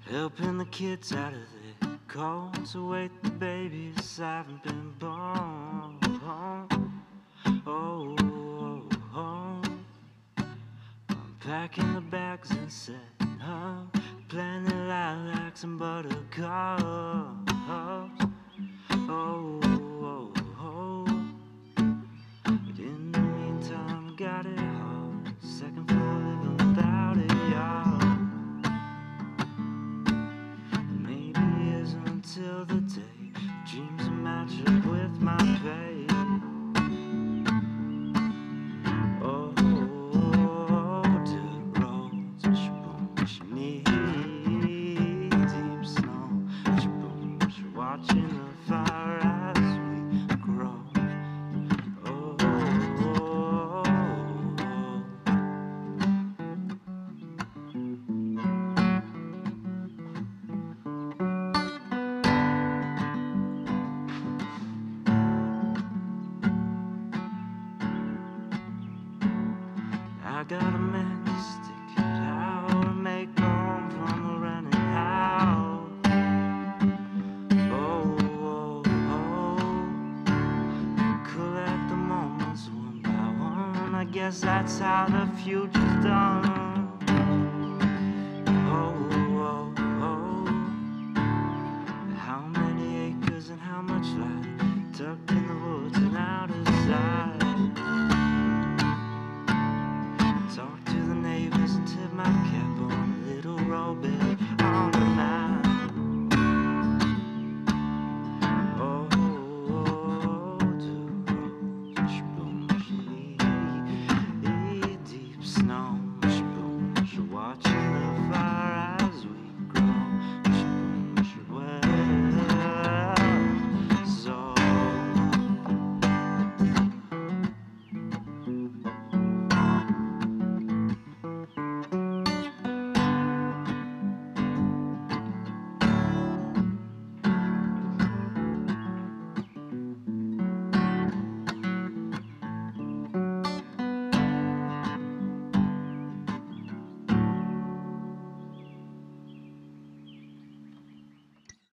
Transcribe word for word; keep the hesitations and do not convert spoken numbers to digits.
helping the kids out of their coats, await the babies haven't been born. Oh, oh, oh. I'm packing the bags and setting up, planting lilacs and buttercups. Oh, oh, oh. But in the meantime, I got it hard. Second floor living without a yard. Maybe it isn't until the day dreams will match up with my pay. Oh, dirt roads, Mushaboom, she needs deep snow. Mushaboom, she watching the fire as we grow. Oh, I got a man to stick it out and make home from the rented house. Oh, oh, oh. Collect the moments one by one. I guess that's how the future's done.